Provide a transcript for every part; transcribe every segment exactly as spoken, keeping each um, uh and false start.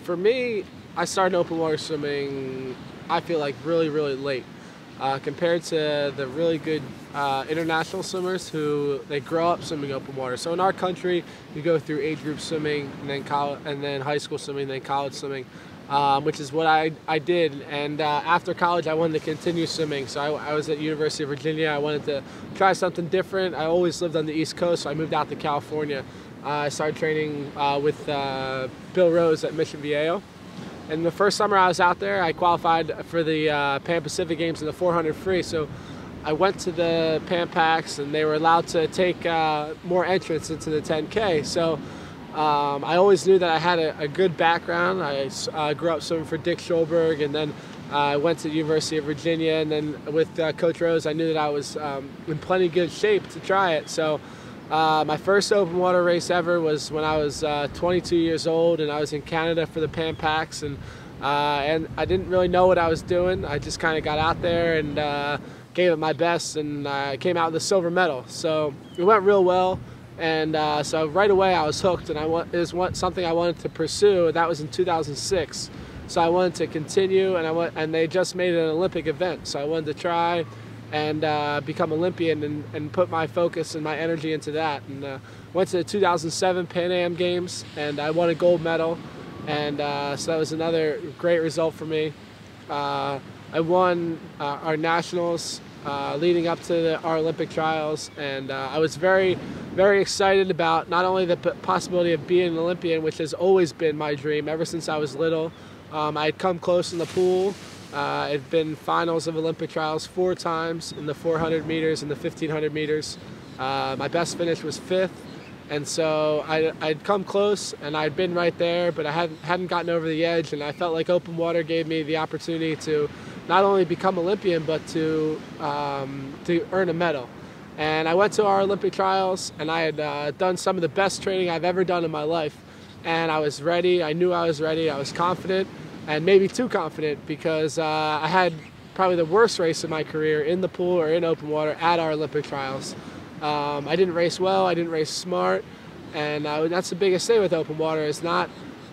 for me, I started open water swimming, I feel like really, really late. Uh, compared to the really good uh, international swimmers who they grow up swimming open water. So in our country, you go through age group swimming, and then college, and then high school swimming, then college swimming, um, which is what I, I did. And uh, after college, I wanted to continue swimming. So I, I was at University of Virginia. I wanted to try something different. I always lived on the East Coast, so I moved out to California. Uh, I started training uh, with uh, Bill Rose at Mission Viejo. And the first summer I was out there, I qualified for the uh, Pan Pacific Games in the four hundred free. So I went to the Pan Pacs, and they were allowed to take uh, more entrants into the ten K. So um, I always knew that I had a, a good background. I uh, grew up swimming for Dick Schulberg, and then uh, I went to the University of Virginia. And then with uh, Coach Rose, I knew that I was um, in plenty good shape to try it. So Uh, my first open water race ever was when I was uh, twenty-two years old, and I was in Canada for the Pan Pacs, and uh, and I didn't really know what I was doing. I just kind of got out there and uh, gave it my best, and I uh, came out with a silver medal. So it went real well, and uh, so right away I was hooked, and I want it was something I wanted to pursue. That was in two thousand six, so I wanted to continue, and I went, and they just made it an Olympic event, so I wanted to try and uh, become Olympian, and, and put my focus and my energy into that. And uh, went to the two thousand seven Pan Am Games, and I won a gold medal, and uh, so that was another great result for me. Uh, I won uh, our nationals uh, leading up to the, our Olympic trials, and uh, I was very, very excited about not only the possibility of being an Olympian, which has always been my dream ever since I was little. Um, I had come close in the pool. Uh, I've been finals of Olympic trials four times in the four hundred meters and the fifteen hundred meters. Uh, my best finish was fifth, and so I, I'd come close, and I'd been right there, but I hadn't, hadn't gotten over the edge, and I felt like open water gave me the opportunity to not only become Olympian, but to, um, to earn a medal. And I went to our Olympic trials, and I had uh, done some of the best training I've ever done in my life, and I was ready. I knew I was ready. I was confident, and maybe too confident, because uh, I had probably the worst race of my career in the pool or in open water at our Olympic trials. Um, I didn't race well, I didn't race smart, and uh, that's the biggest thing with open water, is not,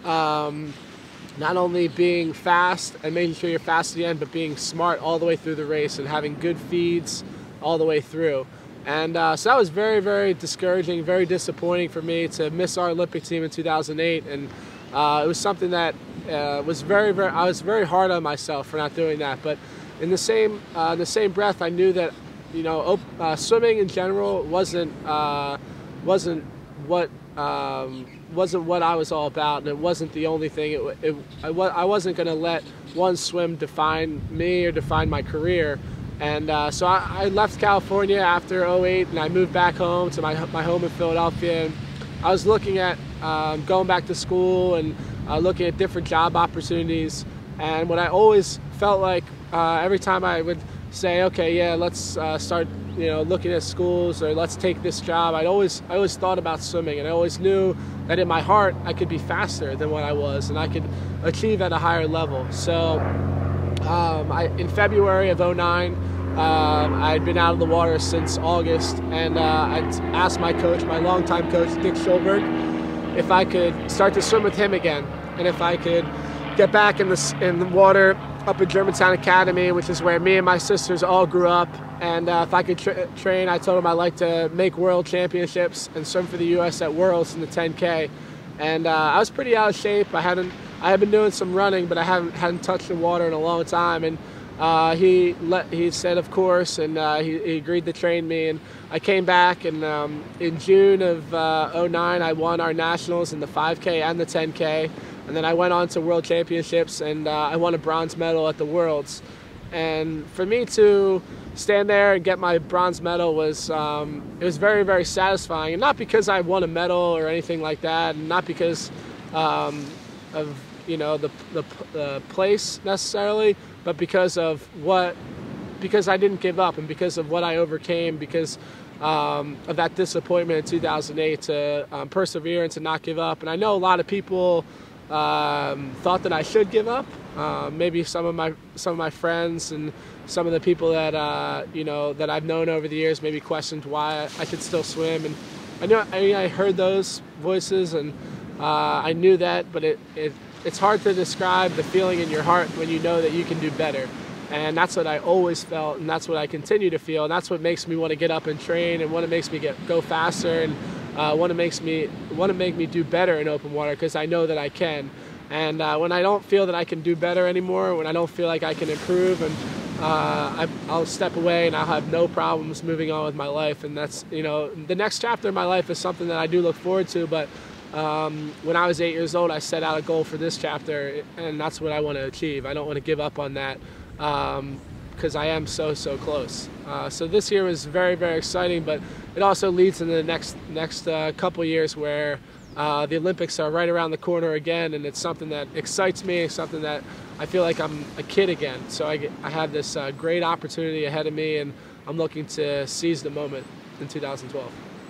um, not only being fast and making sure you're fast at the end, but being smart all the way through the race and having good feeds all the way through. And uh, so that was very, very discouraging, very disappointing for me to miss our Olympic team in two thousand eight, and uh, it was something that Uh, was very, very. I was very hard on myself for not doing that. But in the same, uh, in the same breath, I knew that, you know, op uh, swimming in general wasn't, uh, wasn't what, um, wasn't what I was all about, and it wasn't the only thing. It, it I, wa I wasn't going to let one swim define me or define my career. And uh, so I, I left California after oh eight, and I moved back home to my my home in Philadelphia. And I was looking at um, going back to school and Uh, looking at different job opportunities, and what I always felt like uh, every time I would say, okay, yeah, let's uh, start, you know, looking at schools, or let's take this job, I'd always, I always thought about swimming, and I always knew that in my heart I could be faster than what I was, and I could achieve at a higher level. So um, I, in February of oh nine, um, I'd been out of the water since August, and uh, I'd asked my coach, my longtime coach, Dick Schulberg, if I could start to swim with him again, and if I could get back in the, in the water up at Germantown Academy, which is where me and my sisters all grew up, and uh, if I could tra train, I told him I'd like to make world championships and swim for the U S at Worlds in the ten K. And uh, I was pretty out of shape. I hadn't, I had been doing some running, but I hadn't, hadn't touched the water in a long time. And uh, he let, he said, of course, and uh, he, he agreed to train me. And I came back, and um, in June of uh, oh nine, I won our nationals in the five K and the ten K. And then I went on to World Championships, and uh, I won a bronze medal at the Worlds. And for me to stand there and get my bronze medal was, um, it was very, very satisfying. And not because I won a medal or anything like that, and not because um, of, you know, the, the, the place necessarily, but because of what, because I didn't give up, and because of what I overcame, because um, of that disappointment in two thousand eight, to um, persevere and to not give up. And I know a lot of people Um, thought that I should give up. Uh, maybe some of my some of my friends and some of the people that uh, you know that I've known over the years maybe questioned why I could still swim. And I know I, mean, I heard those voices, and uh, I knew that, but it, it it's hard to describe the feeling in your heart when you know that you can do better. And that's what I always felt, and that's what I continue to feel, and that's what makes me want to get up and train, and what makes me get go faster, and uh, what makes me want to make me do better in open water, because I know that I can. And uh, when I don't feel that I can do better anymore, when I don't feel like I can improve, and uh, I, I'll step away and I'll have no problems moving on with my life. And that's, you know, the next chapter of my life is something that I do look forward to. But um, when I was eight years old, I set out a goal for this chapter, and that's what I want to achieve. I don't want to give up on that. Um, because I am so, so close. Uh, so this year was very, very exciting, but it also leads into the next, next uh, couple years where uh, the Olympics are right around the corner again, and it's something that excites me, it's something that I feel like I'm a kid again. So I, get, I have this uh, great opportunity ahead of me, and I'm looking to seize the moment in two thousand twelve.